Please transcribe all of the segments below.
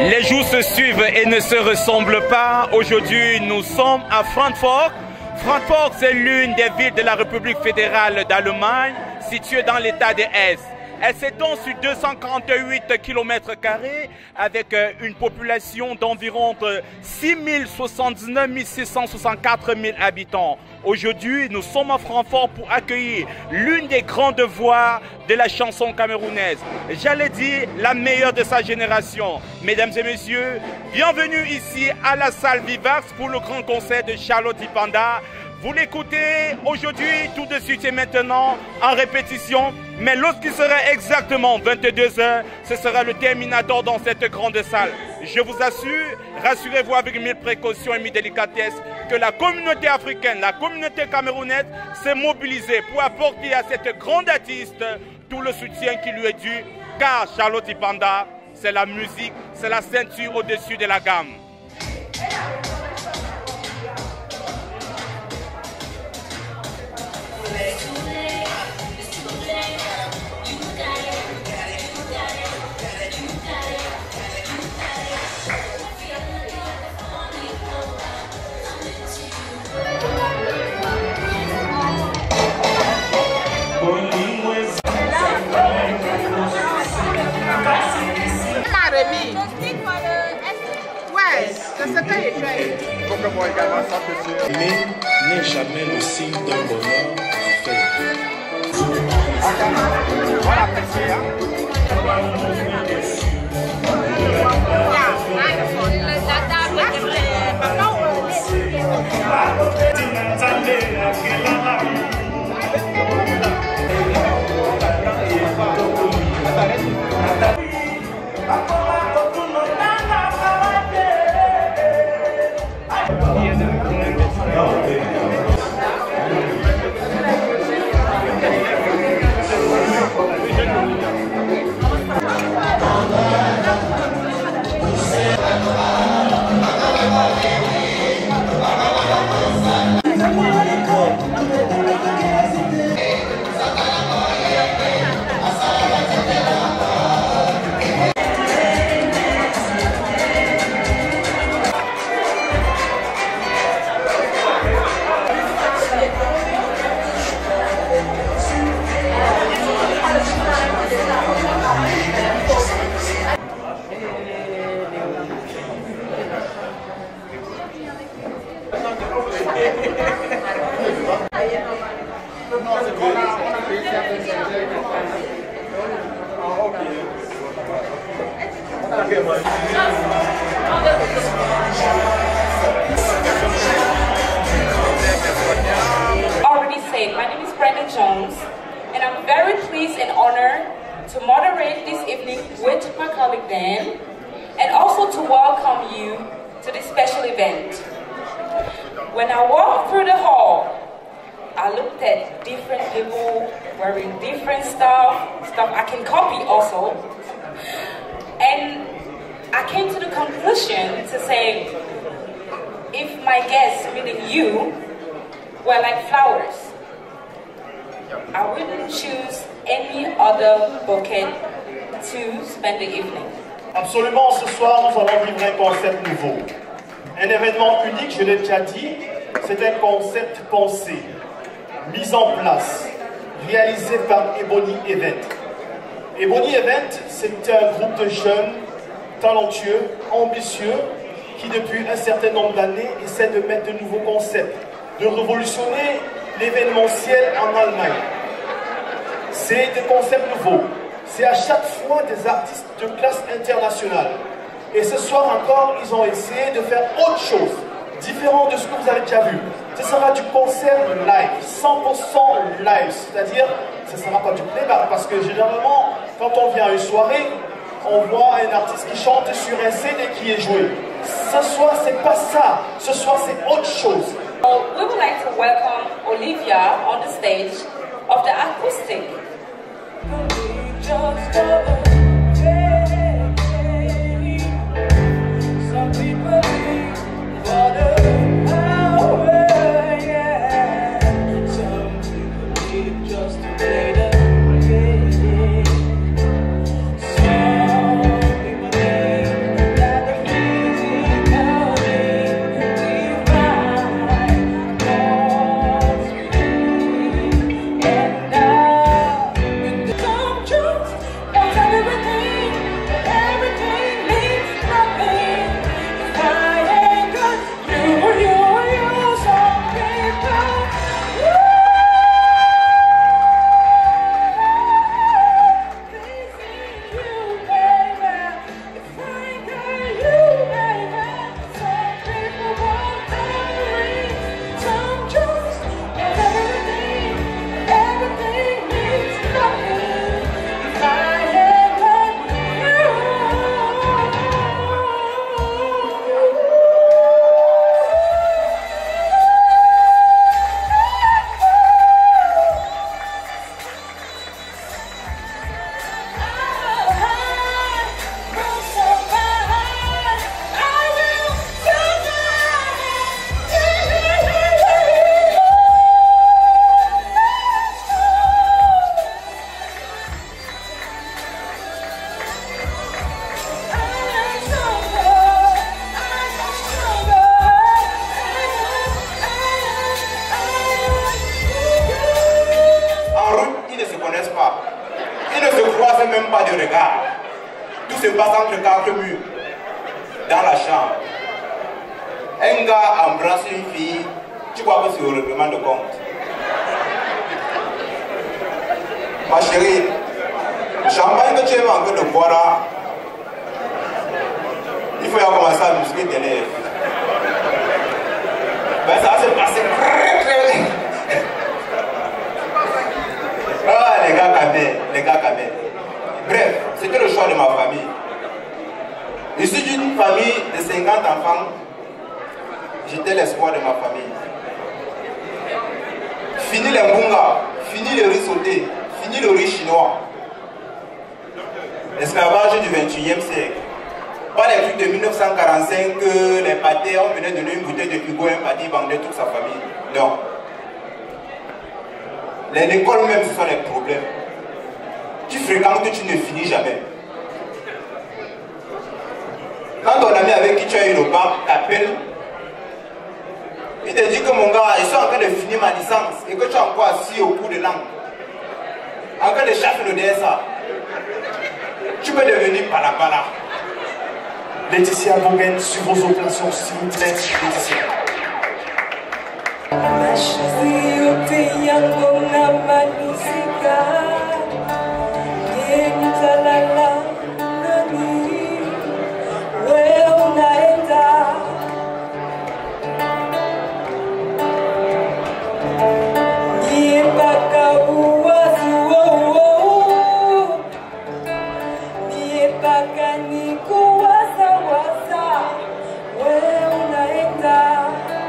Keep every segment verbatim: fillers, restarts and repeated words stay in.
Les jours se suivent et ne se ressemblent pas. Aujourd'hui, nous sommes à Francfort. Francfort, c'est l'une des villes de la République fédérale d'Allemagne, située dans l'état de Hesse. Elle s'étend sur deux cent quarante-huit kilomètres carrés avec une population d'environ six mille soixante-dix-neuf mille six cent soixante-quatre habitants. Aujourd'hui, nous sommes à Francfort pour accueillir l'une des grandes voix de la chanson camerounaise. J'allais dire la meilleure de sa génération. Mesdames et messieurs, bienvenue ici à la salle Vivax pour le grand concert de Charlotte Dipanda. Vous l'écoutez aujourd'hui, tout de suite et maintenant, en répétition. Mais lorsqu'il sera exactement vingt-deux heures, ce sera le terminator dans cette grande salle. Je vous assure, rassurez-vous avec mille précautions et mille délicatesses, que la communauté africaine, la communauté camerounaise s'est mobilisée pour apporter à cette grande artiste tout le soutien qui lui est dû, car Charlotte Dipanda, c'est la musique, c'est la ceinture au-dessus de la gamme. Mais n'est jamais le signe d'un bonheur parfait. Already said, my name is Brenda Jones, and I'm very pleased and honored to moderate this evening with my colleague Dan, and also to welcome you to this special event. When I walked through the hall, I looked at different people wearing different stuff, stuff I can copy also, and I came to the conclusion to say, if my guests, meaning you, were like flowers, I wouldn't choose any other bouquet to spend the evening. Absolument, ce soir, nous allons vivre un concept nouveau. Un événement unique, je l'ai déjà dit, c'est un concept pensé, mis en place, réalisé par Ebony Event. Ebony Event, c'est un groupe de jeunes, talentueux, ambitieux, qui depuis un certain nombre d'années essaient de mettre de nouveaux concepts, de révolutionner l'événementiel en Allemagne. C'est des concepts nouveaux. C'est à chaque fois des artistes de classe internationale. Et ce soir encore, ils ont essayé de faire autre chose, différent de ce que vous avez déjà vu. Ce sera du concert live, cent pour cent live, c'est-à-dire ce ne sera pas du playback, parce que généralement, quand on vient à une soirée, on voit un artiste qui chante sur un C D qui est joué. Ce soir, c'est pas ça. Ce soir, c'est autre chose. So we would like to welcome Olivia on the stage of the acoustic. Some people live for the power, yeah. Some people live just to play the game. Some people live that parle même pas de regard. Tout se passe entre quatre murs, dans la chambre. Un gars embrasse une fille, tu crois que c'est au règlement de compte. Ma chérie, le champagne que tu aimes encore de boire là, il faut y commencer à muscler tes lèvres. Ben ça va se passer très très... Ah les gars quand même, les gars quand même. Bref, c'était le choix de ma famille. Je suis d'une famille de cinquante enfants. J'étais l'espoir de ma famille. Fini les mbunga, fini le riz sauté, fini le riz chinois. L'esclavage du vingt et unième siècle. Pas les trucs de mille neuf cent quarante-cinq que les pâtés, on venait donner une bouteille de Hugo, un pâté vendait toute sa famille. Non. L'école même, ce sont les problèmes. Tu fréquentes que tu ne finis jamais. Quand ton ami avec qui tu as eu le bac t'appelle, il te dit que mon gars, je suis en train de finir ma licence et que tu es encore assis au cours de langue, en train de chercher le D S A. Tu peux devenir palapala. Laetitia Bongen, sur vos occasions, s'il vous plaît, Laetitia.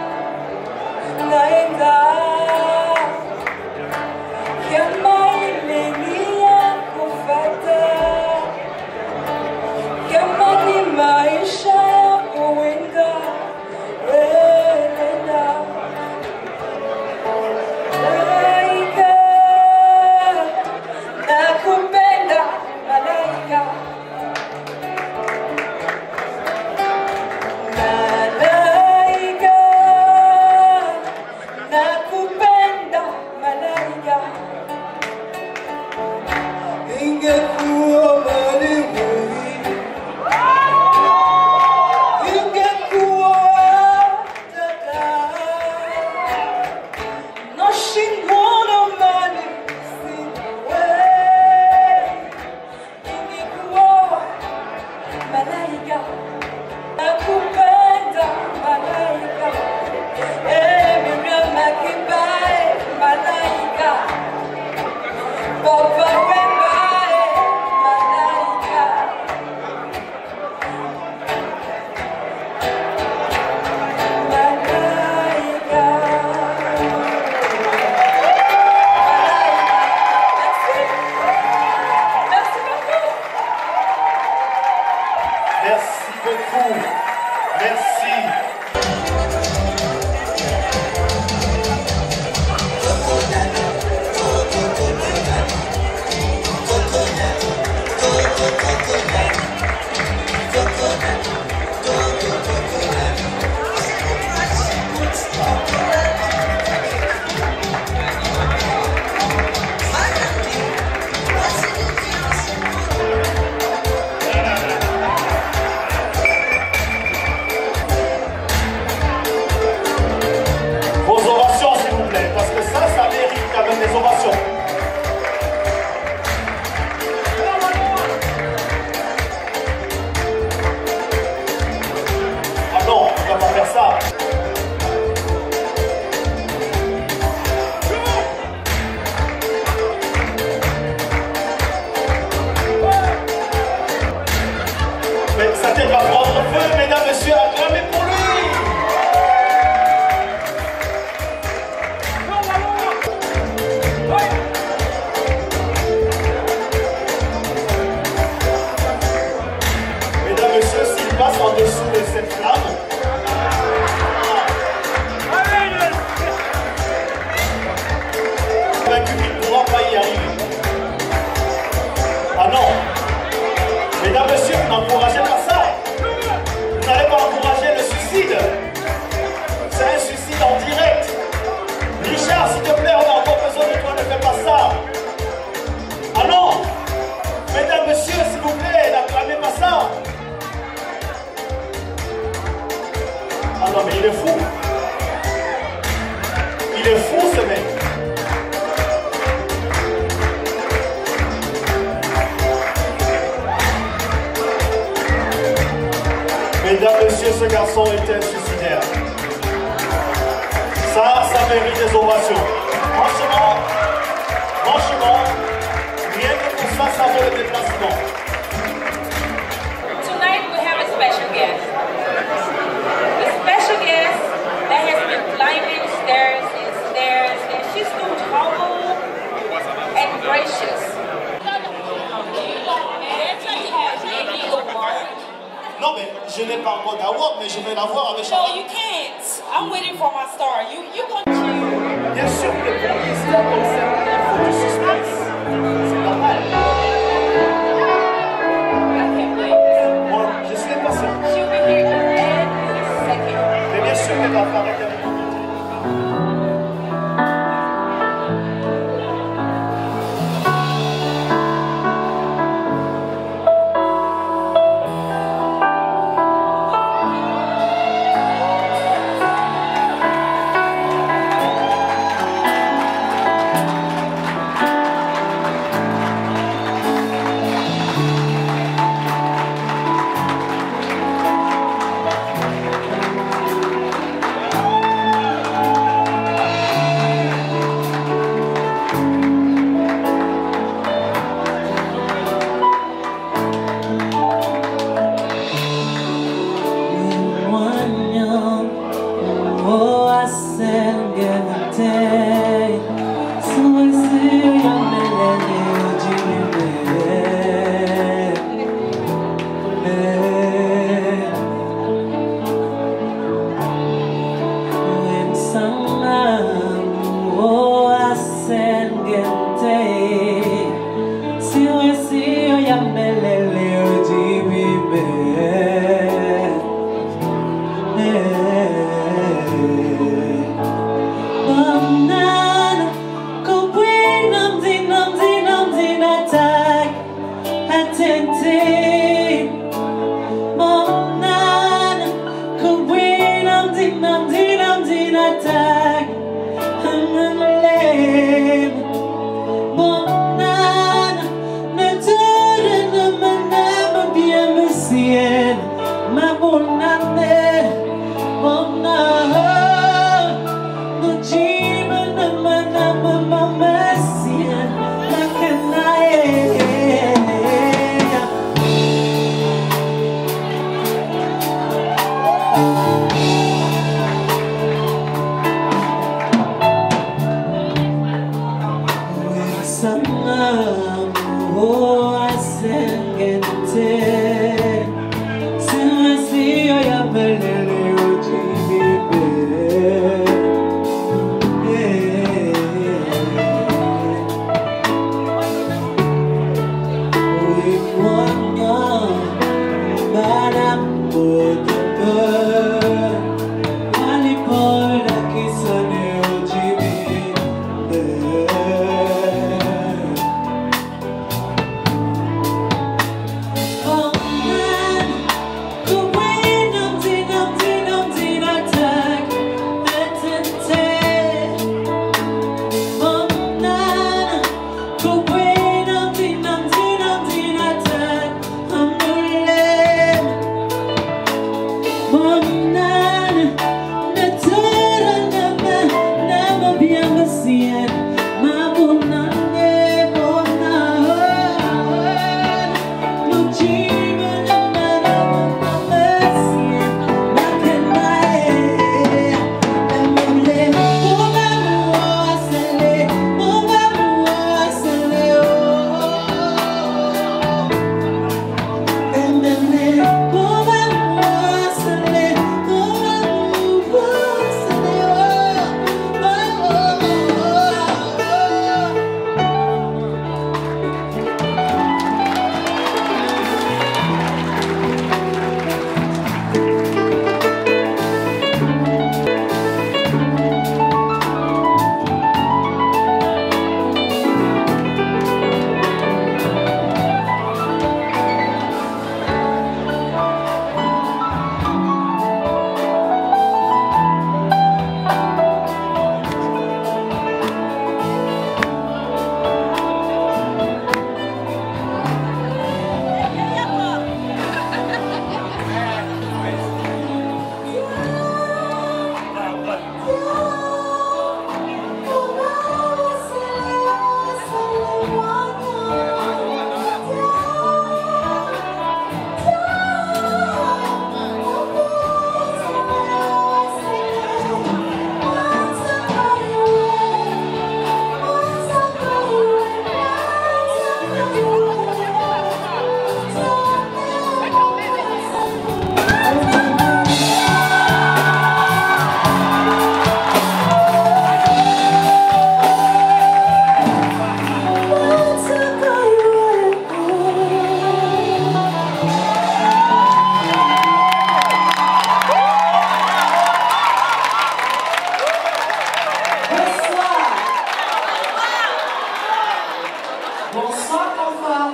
Naenda, kama ile que ce garçon était suicidaire. Ça, ça mérite des ovations. Franchement, franchement, rien que pour ça, ça vaut le déplacement. Tonight we have a special guest. A special guest that has been climbing stairs and stairs, and she's so humble and gracious. Non, mais je n'ai pas encore d'award, mais je vais l'avoir avec Chantal. No, you can't. I'm waiting for my star. You, you continue. Bien sûr que pour l'histoire comme ça, il faut du suspense. C'est normal. I can't wait. Moi, je suis impatient. She'll be here in a second. Mais bien sûr qu'elle va apparaître avec nous. Bonsoir Confort.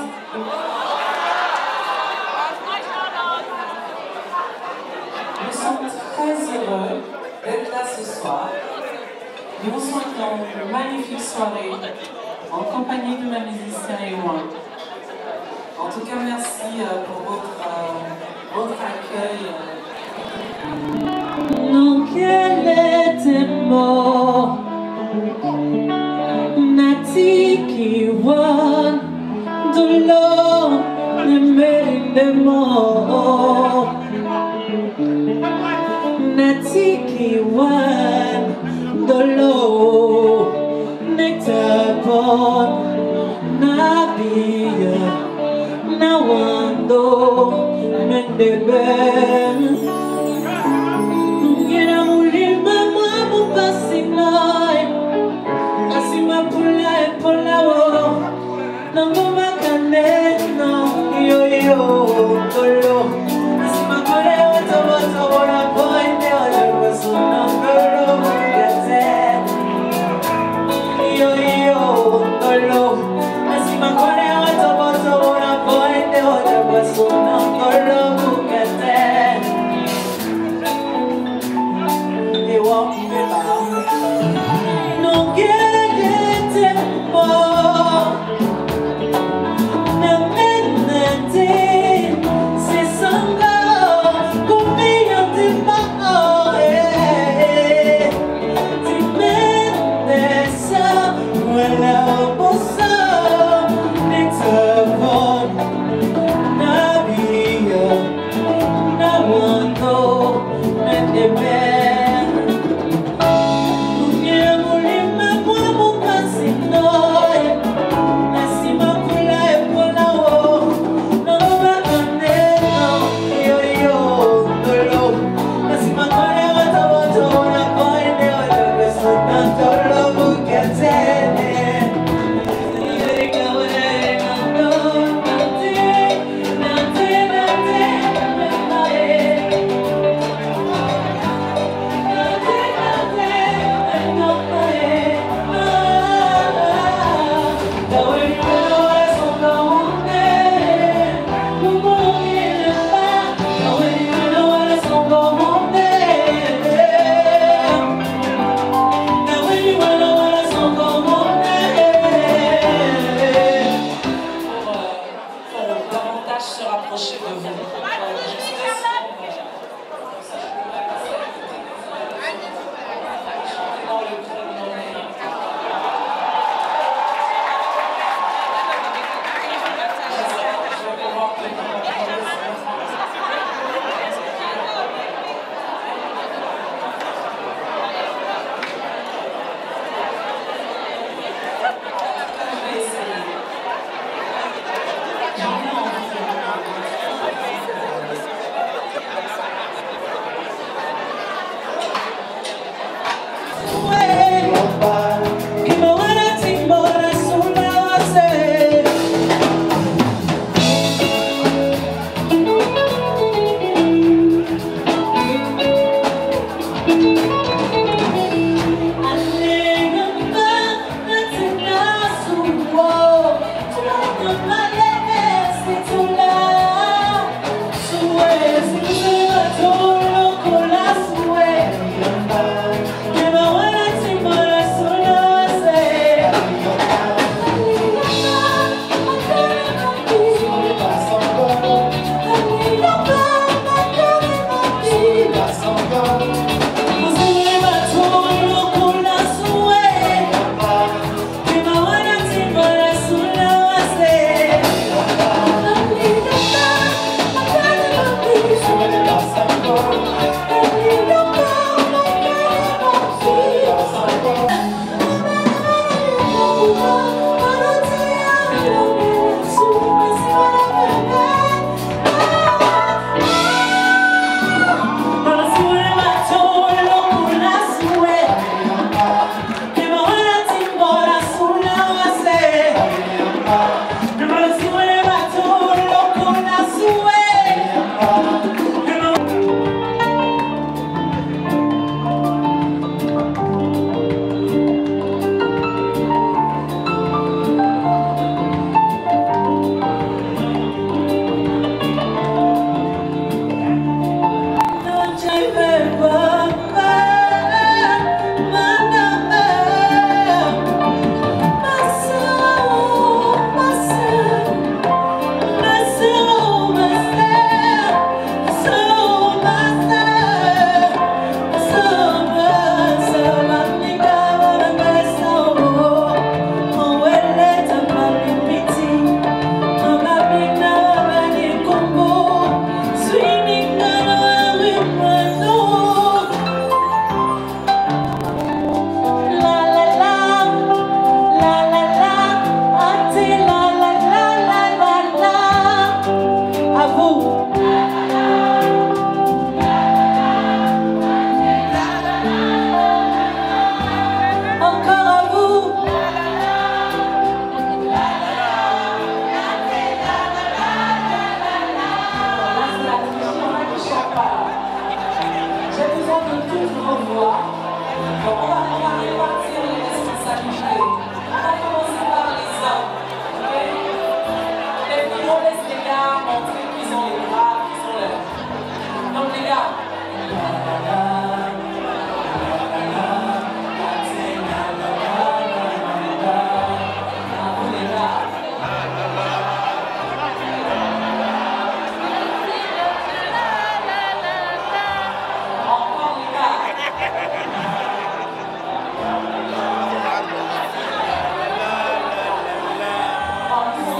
Nous sommes très heureux d'être là ce soir. Nous vous souhaitons une magnifique soirée en compagnie de ma musicien et moi. En tout cas, merci pour votre, euh, votre accueil. Non, qu'elle était morte. Nati Kiwan Dolo Nemere mort. Nati Kiwan Dolo Netapon Nabia Nawando Mendeben Ngena mulima mwamu pasinai Asima pula e pula wo Nangoma kane no yo yo tolo Asima kore wato wato wana pointe Oja waso nangoro mugate Yo yo tolo Asima kore wato wato wana pointe Oja waso nangoro mugate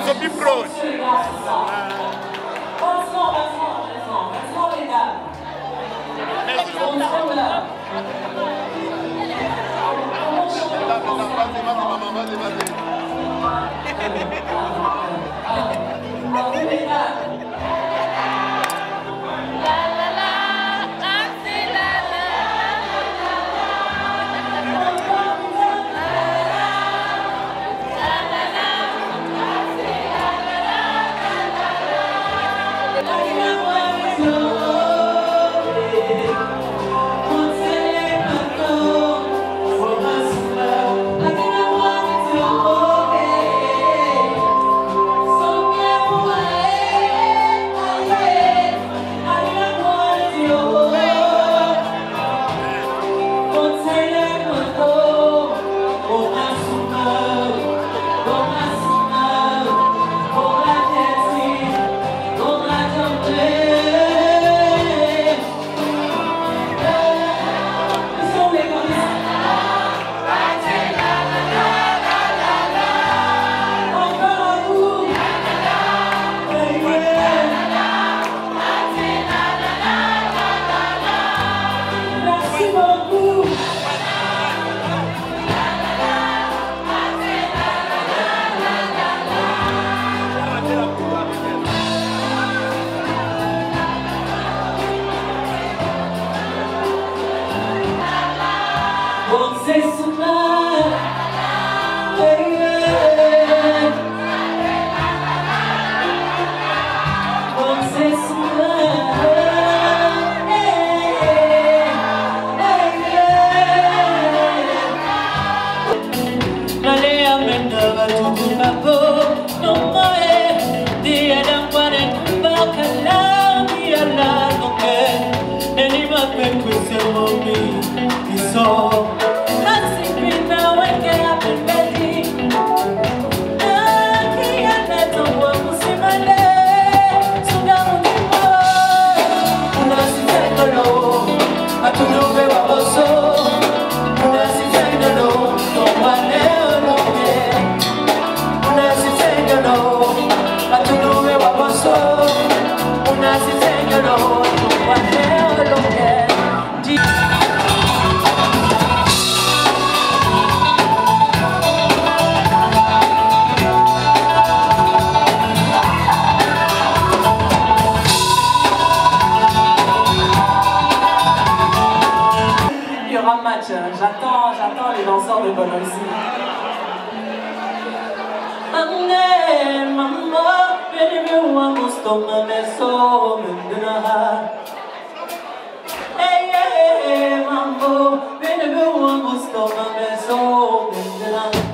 sont plus proches. Merci beaucoup. J'attends, j'attends les danseurs de Bologna. Ane, mamma, bene wa mustoma meso mendana. Hey, hey, mambo, bene wa mustoma meso mendana.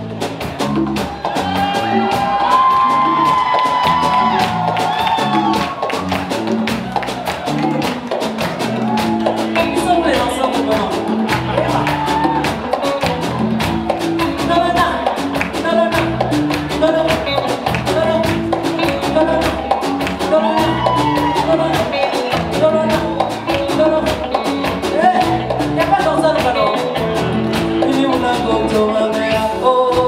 Oh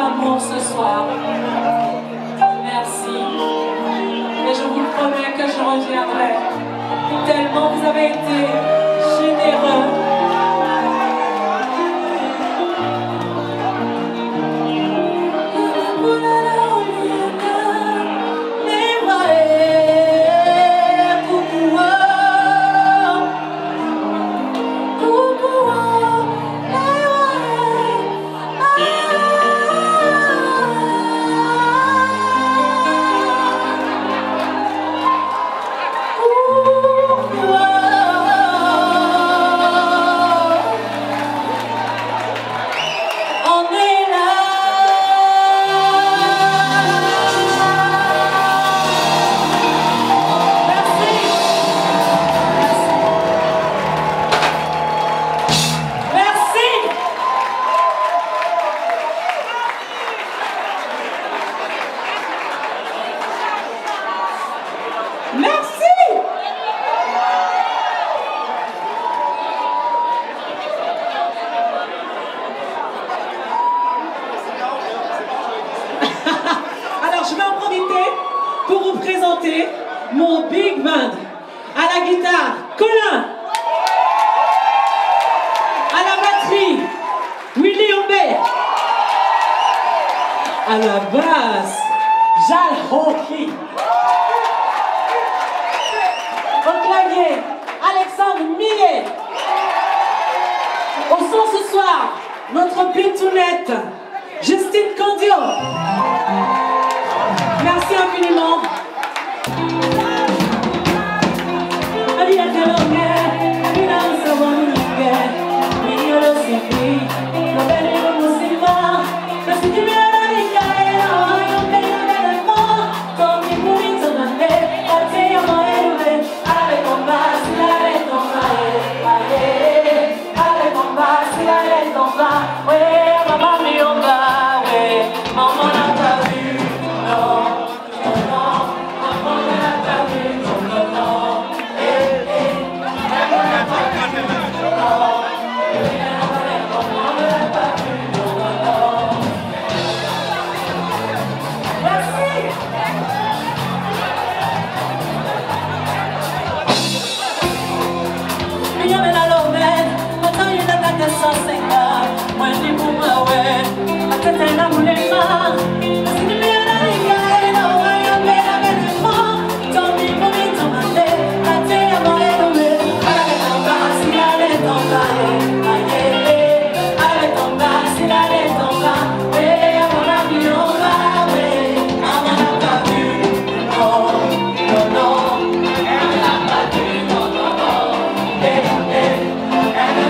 amour ce soir. Merci. Et je vous promets que je reviendrai. Tellement vous avez été généreux. Mon big band, à la guitare, Colin, à la batterie, Willy Ombé, à la basse, Jal Honky, au clavier, Alexandre Millet, au son ce soir, notre pitounette, Justine Candio. Merci infiniment.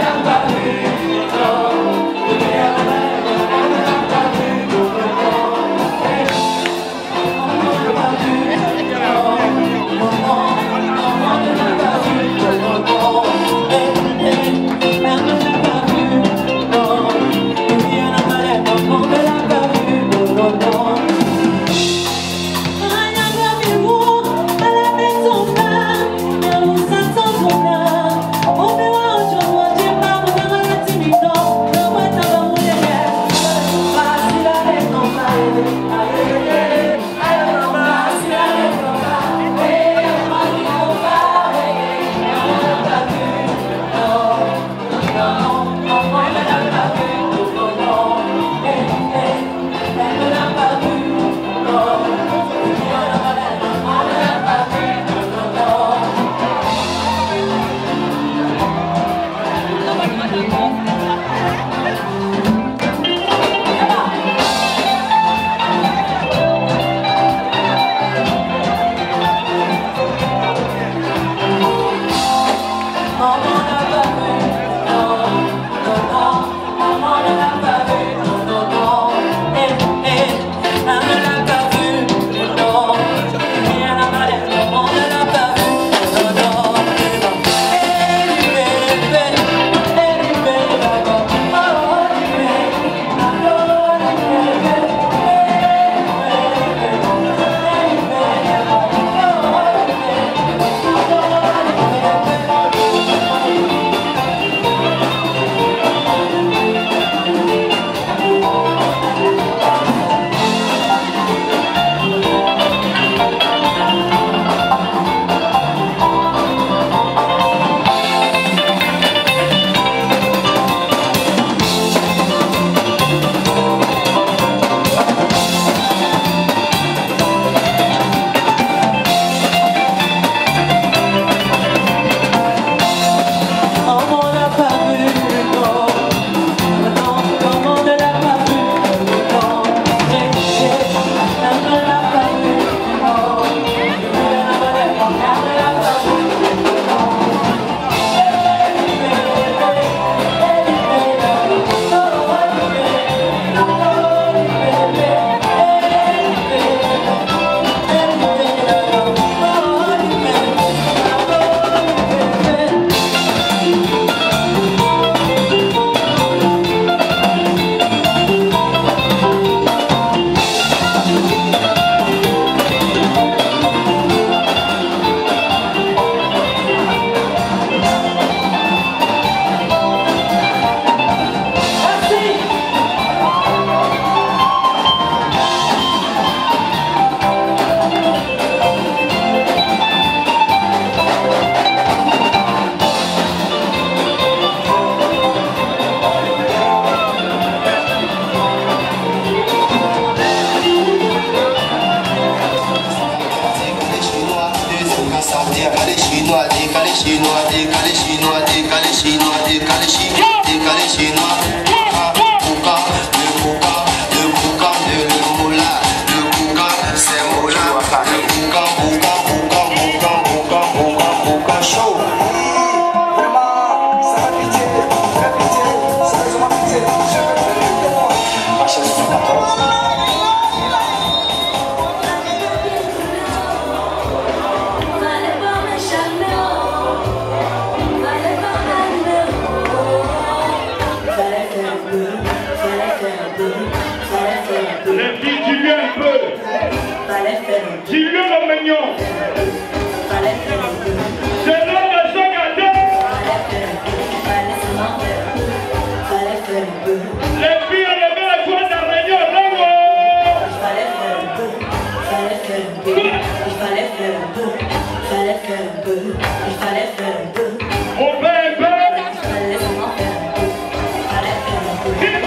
Oh, décalé chinois, décalé chinois, décalé chinois, décalé chinois. Bouka, le bouka, le bouka de le moula, le bouka c'est moula, le bouka, bouka, bouka, bouka, bouka, bouka, bouka chaud. Vraiment, ça va pitié, ça va pitié, sérieusement pitié, je vais le moi. Ma chaise sur quatorze. Dis-le le mignon. C'est l'homme de Sagada. Les filles ont levé la voix d'un mignon. Il fallait faire un peu. Il fallait faire un peu. Il fallait faire un peu. Il fallait faire un peu. Il fallait faire un peu. On fait un peu. Il fallait seulement faire un peu. Il fallait faire un peu. Il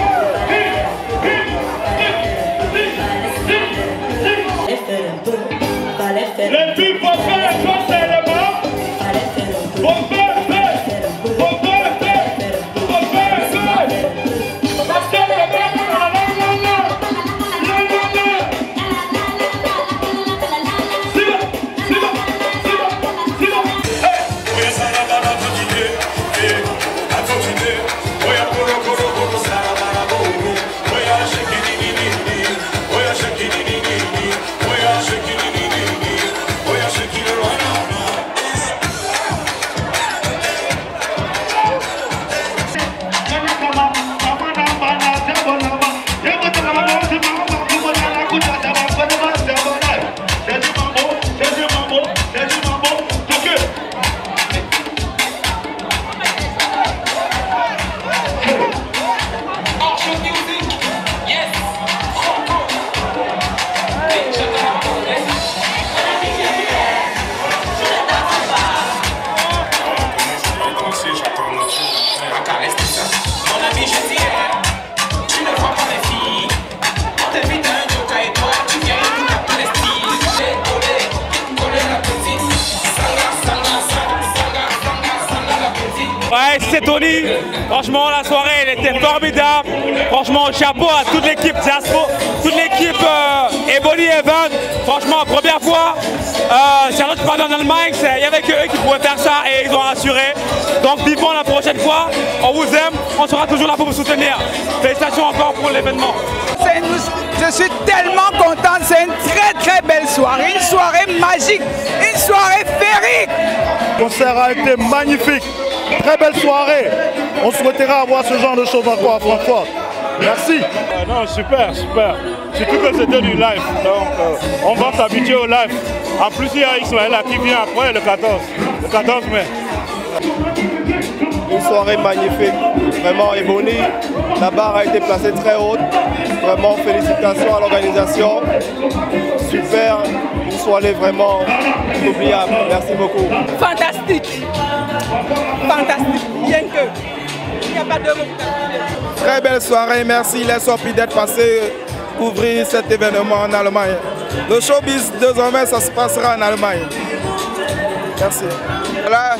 fallait faire les filles vont faire un peu seulement. Vont faire un peu. Vont faire un peu. Vont faire un peu. Parce que le mec, la la la la. La la la. C'est bon. C'est bon. C'est bon. C'est bon. Hey. Oui, ça va pas la continuer. Et à continuer. Oui, à coro coro coro ça va pas la boum. Oui, à shake it ni ni ni. Oui, à shake it ni ni ni. Oui, à shake it ni ni ni. Oui, à shake it right now. Ouais, c'est Tony. Franchement, la soirée, elle était formidable. Franchement, chapeau à toute l'équipe Diaspora, toute l'équipe euh, Ebony Event. Franchement, première fois. Euh, Charlotte qui parle en Allemagne, il y avait que eux qui pouvaient faire ça et ils ont assuré. Donc, vivons la prochaine fois. On vous aime. On sera toujours là pour vous soutenir. Félicitations encore pour l'événement. Je suis tellement contente. C'est une très très belle soirée. Une soirée magique. Une soirée féerique. Le concert a été magnifique. Très belle soirée. On souhaitera avoir ce genre de choses encore à Francfort. Merci. Ah non, super, super. Surtout que c'était du live. Donc, euh, on va s'habituer au live. En plus, il y a Ismaël qui vient après le quatorze. Le quatorze mai. Une soirée magnifique. Vraiment, Ebony. La barre a été placée très haute. Vraiment, félicitations à l'organisation. Super. Une soirée vraiment inoubliable. Merci beaucoup. Fantastique. Fantastique. Rien que. Il n'y a pas de mots. Très belle soirée. Merci les sorties d'être passés couvrir cet événement en Allemagne. Le showbiz désormais, ça se passera en Allemagne. Merci. Voilà.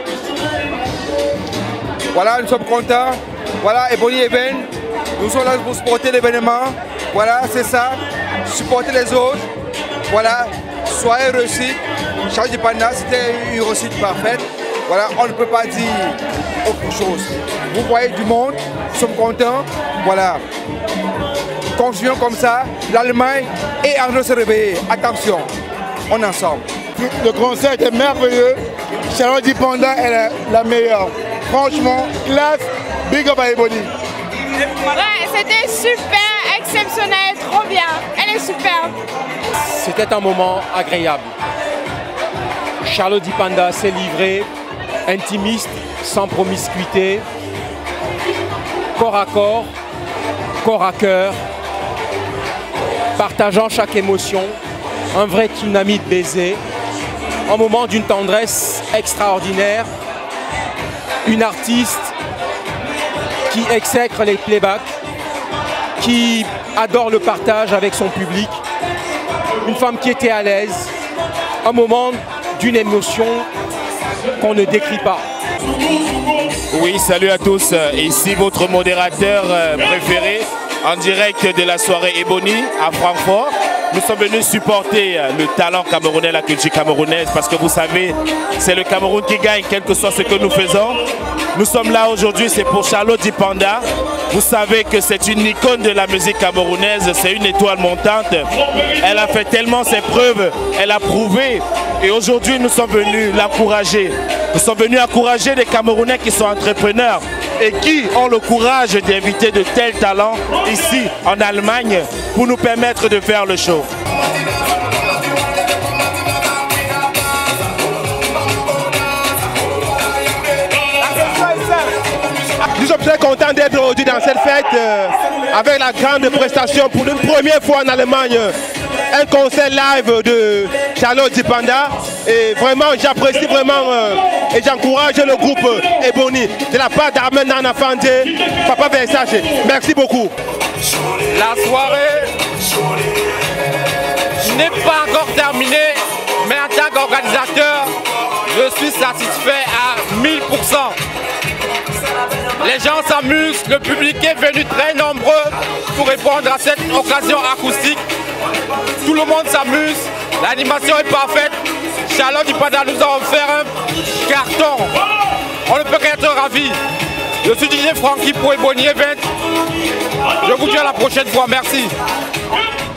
Voilà, nous sommes contents. Voilà, Ebony Event. Nous sommes là pour supporter l'événement. Voilà, c'est ça. Supporter les autres. Voilà, soyez réussite. Charlotte du Panda, c'était une réussite parfaite. Voilà, on ne peut pas dire autre chose. Vous voyez du monde, nous sommes contents. Voilà. Continuons comme ça. L'Allemagne est en train de se réveiller. Attention, on est ensemble. Le concert était merveilleux. Charlotte du Panda est la meilleure. Franchement, classe, big up à Ebony. Ouais, c'était super, exceptionnel, trop bien. Elle est superbe. C'était un moment agréable. Charlotte Di Panda s'est livrée, intimiste, sans promiscuité, corps à corps, corps à cœur, partageant chaque émotion, un vrai tsunami de baisers, un moment d'une tendresse extraordinaire, une artiste qui exècre les playbacks, qui adore le partage avec son public, une femme qui était à l'aise, un moment d'une émotion qu'on ne décrit pas. Oui, salut à tous. Ici votre modérateur préféré en direct de la soirée Ebony à Francfort. Nous sommes venus supporter le talent camerounais, la culture camerounaise, parce que vous savez, c'est le Cameroun qui gagne, quel que soit ce que nous faisons. Nous sommes là aujourd'hui, c'est pour Charlotte Dipanda. Vous savez que c'est une icône de la musique camerounaise, c'est une étoile montante. Elle a fait tellement ses preuves, elle a prouvé. Et aujourd'hui, nous sommes venus l'encourager. Nous sommes venus encourager des Camerounais qui sont entrepreneurs et qui ont le courage d'inviter de tels talents ici en Allemagne pour nous permettre de faire le show. Nous sommes très contents d'être aujourd'hui dans cette fête euh, avec la grande prestation pour une première fois en Allemagne. Un concert live de Charlotte Dipanda et vraiment j'apprécie vraiment euh, et j'encourage le groupe euh, Ebony de la part d'Armen Nana Fande, Papa Versace. Merci beaucoup. La soirée n'est pas encore terminée, mais en tant qu'organisateur, je suis satisfait à mille pour cent. Les gens s'amusent, le public est venu très nombreux pour répondre à cette occasion acoustique. Tout le monde s'amuse, l'animation est parfaite. Charlotte Dipanda nous a offert un carton. On ne peut qu'être ravis. Je suis D J Frankie pour Ebony Event. Je vous dis à la prochaine fois, merci.